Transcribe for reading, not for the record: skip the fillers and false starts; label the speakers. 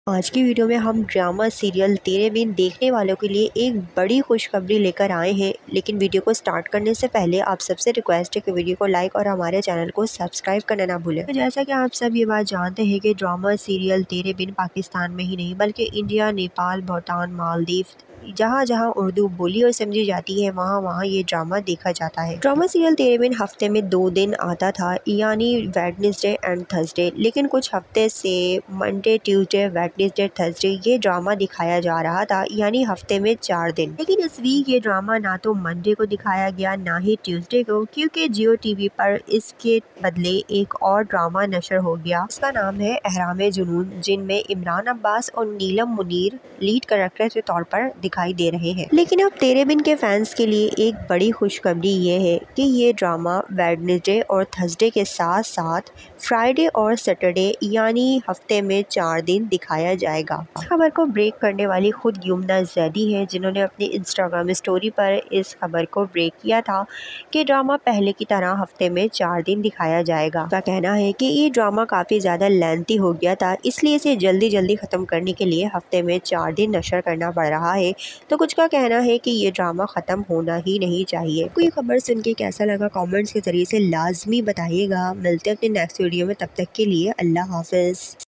Speaker 1: आज की वीडियो में हम ड्रामा सीरियल तेरे बिन देखने वालों के लिए एक बड़ी खुशखबरी लेकर आए हैं। लेकिन वीडियो को स्टार्ट करने से पहले आप सबसे रिक्वेस्ट है कि वीडियो को लाइक और हमारे चैनल को सब्सक्राइब करना ना भूलें। तो जैसा कि आप सब ये बात जानते हैं कि ड्रामा सीरियल तेरे बिन पाकिस्तान में ही नहीं बल्कि इंडिया, नेपाल, भूटान, मालदीव, जहाँ जहाँ उर्दू बोली और समझी जाती है वहाँ वहाँ ये ड्रामा देखा जाता है। ड्रामा सीरियल तेरे बिन हफ्ते में 2 दिन आता था, यानी वेडनेसडे एंड थर्सडे। लेकिन कुछ हफ्ते से मंडे, ट्यूसडे, वेडनेसडे, थर्सडे ये ड्रामा दिखाया जा रहा था, यानी हफ्ते में 4 दिन। लेकिन इस वीक ये ड्रामा ना तो मंडे को दिखाया गया ना ही ट्यूसडे को, क्योंकि जियो टीवी पर इसके बदले एक और ड्रामा नशर हो गया। इसका नाम है एहराम जुनून, जिनमें इमरान अब्बास और नीलम मुनीर लीड कैरेक्टर के तौर पर दिखाई दे रहे हैं। लेकिन अब तेरे बिन के फैंस के लिए एक बड़ी खुशखबरी ये है कि ये ड्रामा वेडनेसडे और थर्सडे के साथ साथ फ्राइडे और सैटरडे यानी हफ्ते में 4 दिन दिखाया जाएगा। इस खबर को ब्रेक करने वाली खुद यमुना जैदी है, जिन्होंने अपनी इंस्टाग्राम स्टोरी पर इस खबर को ब्रेक किया था कि ड्रामा पहले की तरह हफ्ते में 4 दिन दिखाया जाएगा। उनका कहना है कि ये ड्रामा काफ़ी ज़्यादा लेंथी हो गया था, इसलिए इसे जल्दी जल्दी ख़त्म करने के लिए हफ्ते में 4 दिन नशर करना पड़ रहा है। तो कुछ का कहना है कि ये ड्रामा ख़त्म होना ही नहीं चाहिए। कोई खबर सुन के कैसा लगा कमेंट्स के ज़रिए से लाजमी बताइएगा। मिलते हैं अपने नेक्स्ट वीडियो में, तब तक के लिए अल्लाह हाफ़िज़।